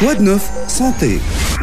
كواد نوف سانتي.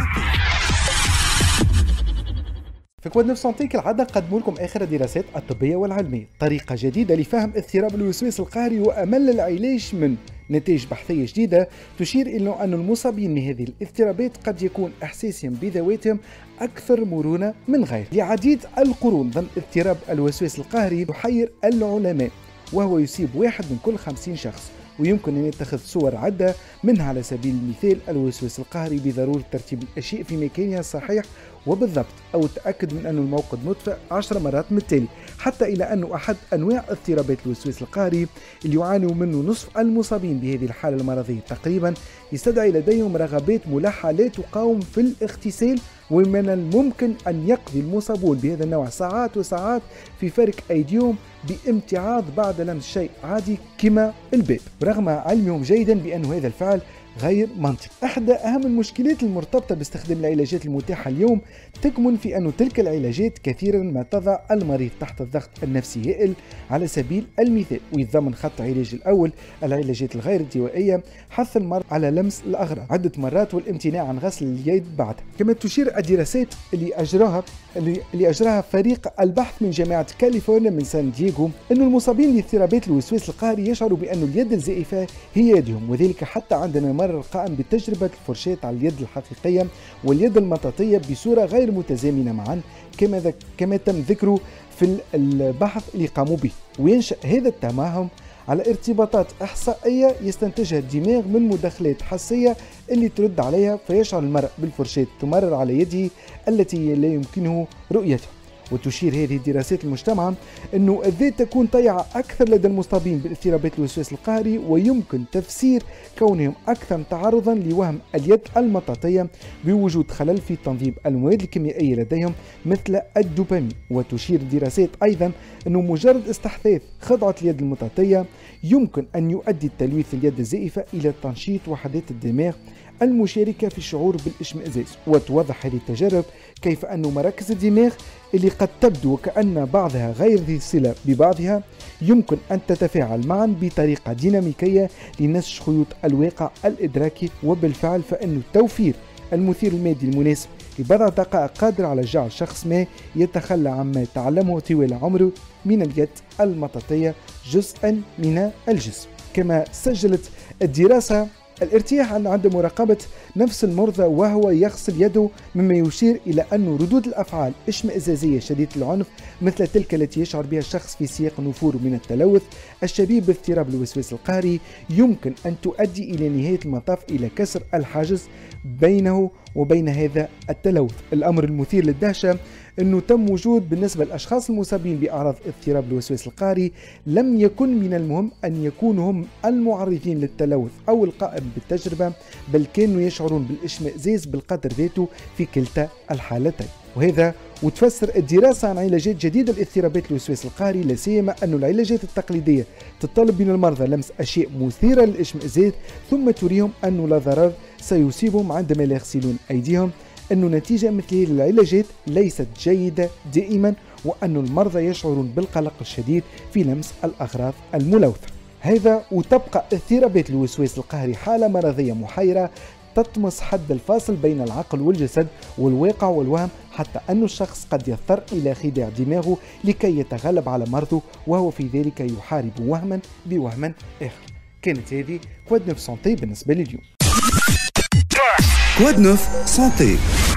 في كواد نوف سانتي كالعادة نقدم لكم آخر الدراسات الطبية والعلمية، طريقة جديدة لفهم اضطراب الوسواس القهري وأمل العلاج من نتائج بحثية جديدة تشير إلى أن المصابين بهذه الاضطرابات قد يكون إحساسهم بذواتهم أكثر مرونة من غير. لعديد القرون ظل اضطراب الوسواس القهري يحير العلماء، وهو يصيب 1 من كل 50 شخص، ويمكن أن يتخذ صور عدة منها على سبيل المثال الوسواس القهري بضرورة ترتيب الأشياء في مكانها الصحيح وبالضبط، أو التأكد من أن الموقد مطفئ 10 مرات من التالي، حتى إلى أنه أحد أنواع اضطرابات الوسواس القهري اللي يعانوا منه نصف المصابين بهذه الحالة المرضية تقريبا يستدعي لديهم رغبات ملحة لا تقاوم في الاغتسال، ومن الممكن أن يقضي المصابون بهذا النوع ساعات وساعات في فرك أيديهم بامتعاض بعد لمس شيء عادي كما الباب، رغم علمهم جيدا بأن هذا الفعل غير منطقي. أحدى أهم المشكلات المرتبطة باستخدام العلاجات المتاحة اليوم تكمن في أن تلك العلاجات كثيرا ما تضع المريض تحت الضغط النفسي هائل. على سبيل المثال، ويتضمن خط العلاج الأول العلاجات الغير الدوائية، حث المرض على لمس الأغراض عدة مرات والامتناع عن غسل اليد بعدها. كما تشير الدراسات اللي أجراها فريق البحث من جامعة كاليفورنيا من سان دييغو أن المصابين باضطرابات الوسواس القهري يشعروا بأن اليد الزائفة هي يدهم، وذلك حتى عندما يمر القائم بتجربة الفرشاة على اليد الحقيقية واليد المطاطية بصورة غير متزامنة معا، كما تم ذكره في البحث اللي قاموا به. وينشأ هذا التماهم على ارتباطات إحصائية يستنتجها الدماغ من مداخلات حسية اللي ترد عليها، فيشعر المرء بالفرشاة تمرر على يده التي لا يمكنه رؤيتها. وتشير هذه الدراسات المجتمعة أنه الذات تكون طيعة أكثر لدى المصابين باضطرابات الوسواس القهري، ويمكن تفسير كونهم أكثر تعرضا لوهم اليد المطاطية بوجود خلل في تنظيم المواد الكيميائية لديهم مثل الدوبامين. وتشير الدراسات أيضا أنه مجرد استحداث خضعة اليد المطاطية يمكن أن يؤدي تلويث اليد الزائفة إلى تنشيط وحدات الدماغ المشاركة في الشعور بالاشمئزاز. وتوضح هذه التجارب كيف أن مراكز الدماغ اللي قد تبدو وكأن بعضها غير ذي صلة ببعضها يمكن أن تتفاعل معا بطريقة ديناميكية لنسج خيوط الواقع الإدراكي. وبالفعل فإن توفير المثير المادي المناسب لبضع دقائق قادر على جعل شخص ما يتخلى عما تعلمه طوال عمره من اليد المطاطية جزءا من الجسم. كما سجلت الدراسة الارتياح عند مراقبة نفس المرضى وهو يغسل يده، مما يشير إلى أن ردود الأفعال اشمئزازية شديدة العنف مثل تلك التي يشعر بها الشخص في سياق نفور من التلوث الشبيه باضطراب الوسواس القهري يمكن أن تؤدي إلى نهاية المطاف إلى كسر الحاجز بينه وبين هذا التلوث. الأمر المثير للدهشة أنه تم وجود بالنسبة للأشخاص المصابين بأعراض اضطراب الوسواس القهري لم يكن من المهم أن يكونوا هم المعرضين للتلوث أو القائم بالتجربة، بل كانوا يشعرون بالاشمئزاز بالقدر ذاته في كلتا الحالتين. وهذا وتفسر الدراسة عن علاجات جديدة لاضطرابات الوسواس القهري، لا سيما أن العلاجات التقليدية تطلب من المرضى لمس أشياء مثيرة للاشمئزاز ثم تريهم أنه لا ضرر سيصيبهم عندما لا يغسلون أيديهم، أن نتيجة مثل هذه العلاجات ليست جيدة دائما، وأن المرضى يشعرون بالقلق الشديد في لمس الأغراض الملوثة. هذا وتبقى اضطرابات الوسواس القهري حالة مرضية محيرة تطمس حد الفاصل بين العقل والجسد والواقع والوهم، حتى أن الشخص قد يضطر إلى خداع دماغه لكي يتغلب على مرضه، وهو في ذلك يحارب وهما بوهم آخر. كانت هذه كواد نوف سانتي بالنسبة لليوم. كواد نوف سانتي.